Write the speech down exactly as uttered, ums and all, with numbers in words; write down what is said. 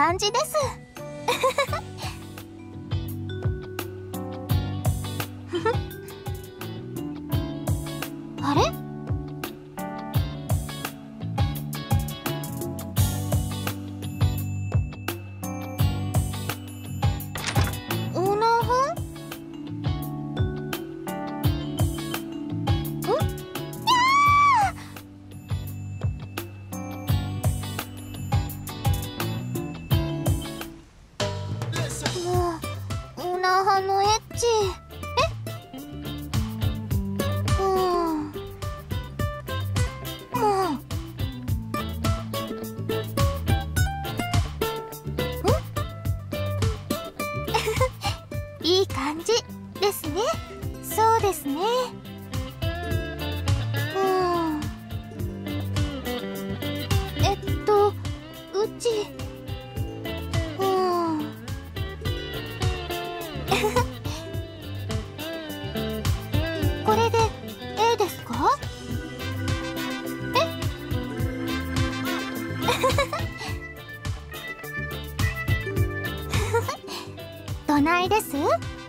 感じです。あれ？オーナーは？ん？もうオーナー派のエッチ。え？うん。もう。いい感じですね。そうですね。うん。えっとうち。うん。これで A ですか？え？どないです？